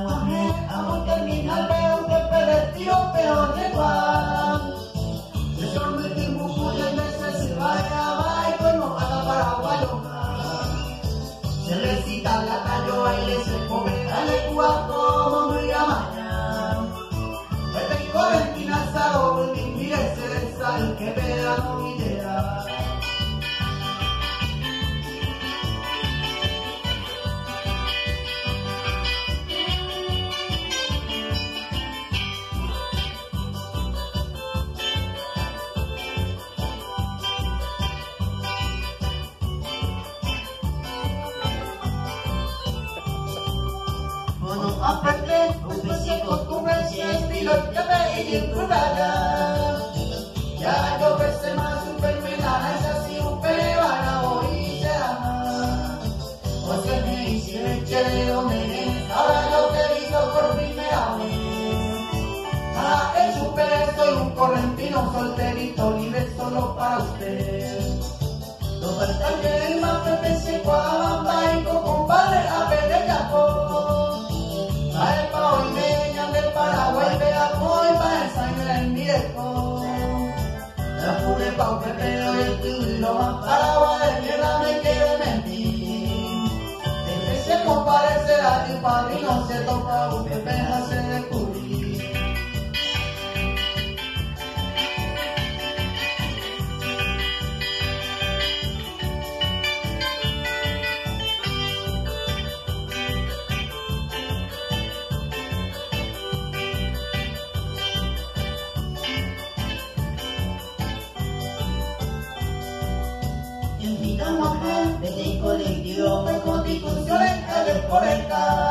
wahe amo terminal veo que perdió peor de Juan. Eso me tiempo de veces se vaya como a la paraguayo. Se recita la tallo baile se come dale cuatro muy a mañana. Desde Corentina sao mire se sal que vea no idea. Aparte, usted se acostumbra si estilo ya ve y curada. Ya yo verse más enfermedad, es así un peruana hoy se ama. Pues que me hice el chelero merengue, ahora lo que hizo por primera vez. Ah, el super soy un correntino solterito, libre solo para usted. Los alcaldes más pepe se cuabamba y con compadre a Pereyaco. Ay, pa' hoy me llaman del Paraguay, vea hoy pa' el sangre en mi dejo. La pure pa' un pepeo y el tuyo más Paraguay, de mierda me quiere mentir. Desde se compadre a ti, padrino, se toca un pepeja se descubrir. Desde colectivo, me constitución en calle por el